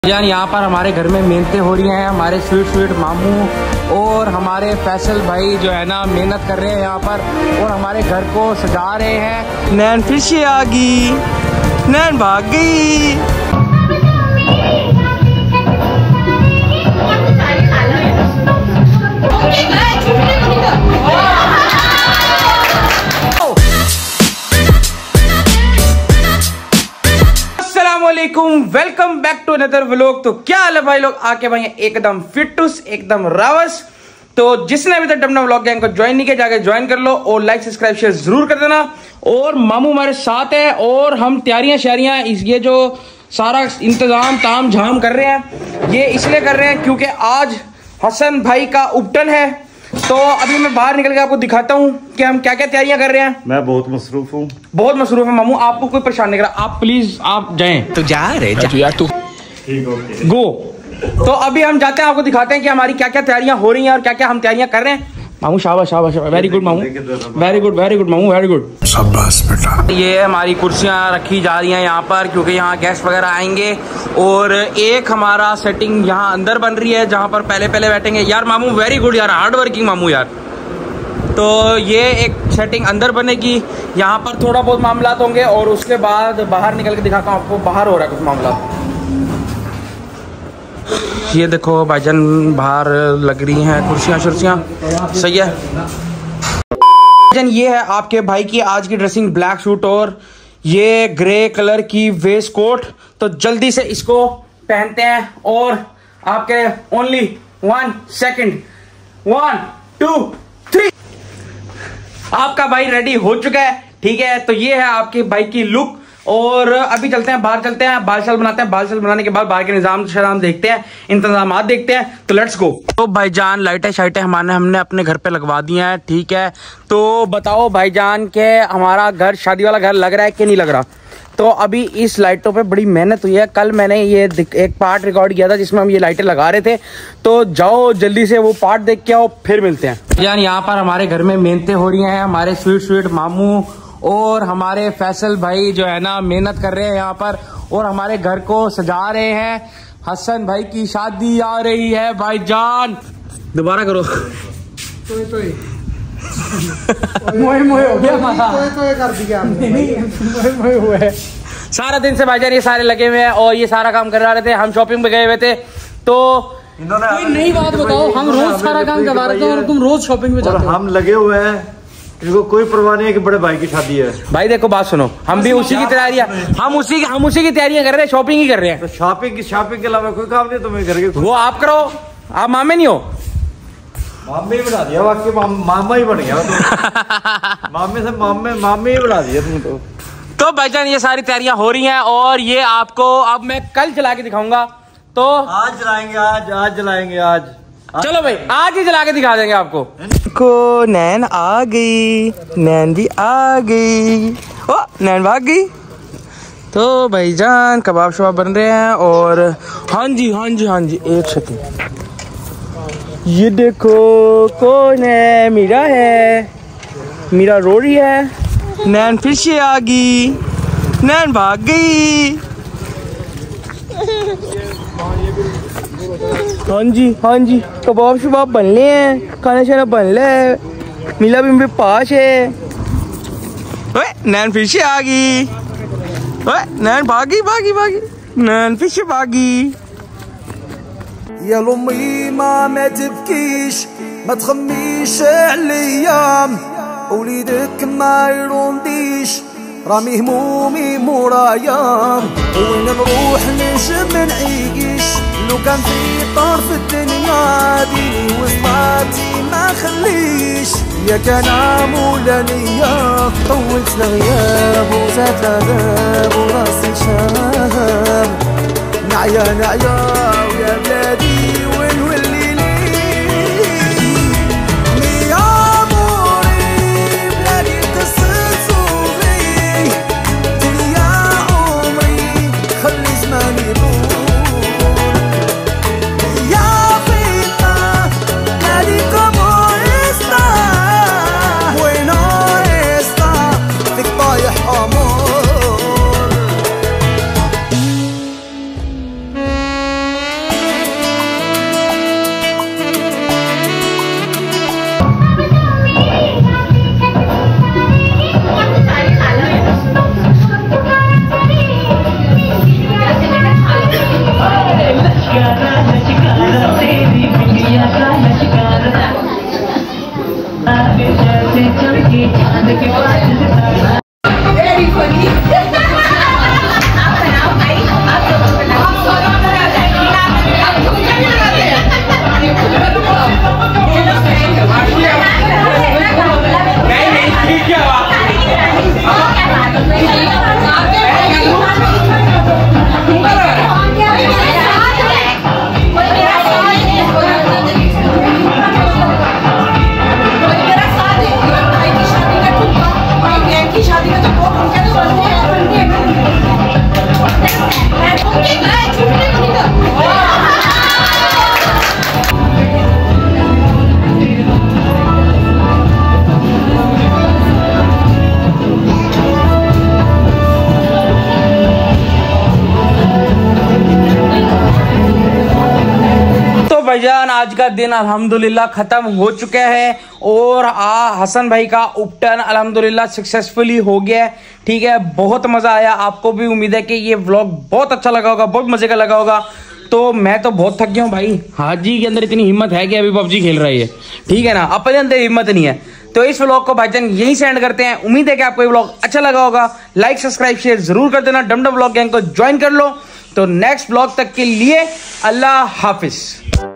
जान यहाँ पर हमारे घर में मेहनतें हो रही हैं। हमारे स्वीट मामू और हमारे फैसल भाई जो है ना मेहनत कर रहे हैं यहाँ पर और हमारे घर को सजा रहे हैं। नैन फिर से आ गई, नैन भाग गई। Welcome back to another vlog. तो क्या हाल है भाई लोग, आके भाई एकदम फिटूस एकदम रावस। तो जिसने अभी तक डमना व्लॉग गैंग को ज्वाइन नहीं किया जाके ज्वाइन कर लो और लाइक सब्सक्राइब शेयर जरूर कर देना। और मामू हमारे साथ है और हम तैयारियां शैरियां ये जो सारा इंतजाम ताम झाम कर रहे हैं ये इसलिए कर रहे हैं क्योंकि आज हसन भाई का उपटन है। तो अभी मैं बाहर निकल के आपको दिखाता हूँ कि हम क्या क्या तैयारियां कर रहे हैं। मैं बहुत मसरूफ हूँ, बहुत मसरूफ है मामू। आपको कोई परेशान नहीं करा, आप प्लीज आप जाएं। तो जा रहे यार तू गो। तो अभी हम जाते हैं, आपको दिखाते हैं कि हमारी क्या क्या तैयारियां हो रही हैं और क्या क्या हम तैयारियां कर रहे हैं। मामू शाबाश शाबाश, वेरी गुड मामू, वेरी गुड मामू, वेरी गुड, शाबाश बेटा। ये हमारी कुर्सियां रखी जा रही हैं यहाँ पर क्योंकि यहाँ गेस्ट वगैरह आएंगे। और एक हमारा सेटिंग यहाँ अंदर बन रही है जहाँ पर पहले बैठेंगे। यार मामू वेरी गुड यार, हार्ड वर्किंग मामू यार। तो ये एक सेटिंग अंदर बनेगी, यहाँ पर थोड़ा बहुत मामला होंगे और उसके बाद बाहर निकल के दिखाता हूँ आपको। बाहर हो रहा है कुछ मामला, ये देखो भाईजान बाहर लग रही हैं कुर्सियां शुर्सियां, सही है भाईजान। ये है आपके भाई की आज की ड्रेसिंग, ब्लैक सूट और ये ग्रे कलर की वेस्ट कोट। तो जल्दी से इसको पहनते हैं और आपके ओनली 1 सेकंड, 1 2 3 आपका भाई रेडी हो चुका है। ठीक है, तो ये है आपके भाई की लुक। और अभी चलते हैं बाहर, चलते हैं बाल शाल बनाते हैं। बाल शाल बनाने के बाद बाहर के निजाम शराम देखते हैं, इंतजामात देखते हैं। तो लेट्स गो। तो भाईजान लाइटें शाइटें हमने अपने घर पे लगवा दी हैं। ठीक है, तो बताओ भाईजान के हमारा घर शादी वाला घर लग रहा है कि नहीं लग रहा। तो अभी इस लाइटों पे बड़ी मेहनत हुई है। कल मैंने ये एक पार्ट रिकॉर्ड किया था जिसमें हम ये लाइटें लगा रहे थे। तो जाओ जल्दी से वो पार्ट देख के आओ, फिर मिलते हैं। यार यहाँ पर हमारे घर में मेहनतें हो रही हैं। हमारे स्वीट मामू और हमारे फैसल भाई जो है ना मेहनत कर रहे हैं यहाँ पर और हमारे घर को सजा रहे हैं। हसन भाई की शादी आ रही है भाईजान। दोबारा करो। मोए हो गया, कर दिया मोए हुआ है। सारा दिन से भाईजान ये सारे लगे हुए हैं और ये सारा काम कर रहे थे। हम शॉपिंग पे गए हुए थे। तो कोई नई बात बताओ, हम रोज सारा काम करवा रहे थे और तुम रोज शॉपिंग पे जाते हो। हम लगे हुए हैं, इनको कोई परवाह नहीं है कि बड़े भाई की शादी है। भाई देखो बात सुनो, हम भी उसी की तैयारियां हम उसी की तैयारियां कर रहे हैं, शॉपिंग ही कर रहे हैं। तो शॉपिंग के अलावा कोई काम नहीं तुम्हें घर के? वो आप करो, आप मामे नहीं हो। मामे ही बना दिया, वाकई मामा ही बन गया। मामे से मामे ही बना दिया तुम तो भाईजान ये सारी तैयारियां हो रही हैं और ये आपको अब मैं कल चला के दिखाऊंगा। तो आज जलाएंगे, आज जलाएंगे आज। चलो भाई आज ही जला के दिखा देंगे आपको। को नैन आ गई, नैन भी आ गई। ओ नैन भाग गई। तो भाईजान कबाब शबाब बन रहे हैं और हाँ जी एक सेकंड। ये देखो कौन है, मीरा है, मीरा रो रही है। नैन फिर से आ गई, नैन भाग गई। हाँ जी कबाब शबाब बन ले हैं, खाना शाना बन ले। मिला भी पास है। ओए नैन फिर से आ गई। ओए नैन भागी नैन फिर से भागी। يا لأمي ما تبكيش ما تخميش عليام وليدك ما يرونديش رامي همومي مورايام وين نروح نجم نعيش لو كان في طرف الدنيا ديني وصلاتي ما خليش يا كلام ولا نية طولت الغياب وزاد العذاب وراسي شاب نعيا ويا بلادي وين ولي لي يا عمري بلادي قصة صوفي يا عمري خلي زماني يدور يا فينا بلادي كومو استا وينو استا فيك طايح امور भाईजान आज का दिन अल्हम्दुलिल्लाह खत्म हो चुका है और हसन भाई का उपटन अल्हम्दुलिल्लाह सक्सेसफुली हो गया है। ठीक है, बहुत मजा आया। आपको भी उम्मीद है कि ये व्लॉग बहुत अच्छा लगा होगा, बहुत मजे का लगा होगा। तो मैं तो बहुत थक गया हूँ भाई। हाजी के अंदर इतनी हिम्मत है कि अभी पबजी खेल रही है, ठीक है ना, अपने अंदर हिम्मत नहीं है। तो इस व्लॉग को भाईजान यहीं से एंड करते हैं। उम्मीद है कि आपको ये व्लॉग अच्छा लगा होगा। लाइक सब्सक्राइब शेयर जरूर कर देना। डमडम व्लॉग गैंग को ज्वाइन कर लो। तो नेक्स्ट व्लॉग तक के लिए अल्लाह हाफिज।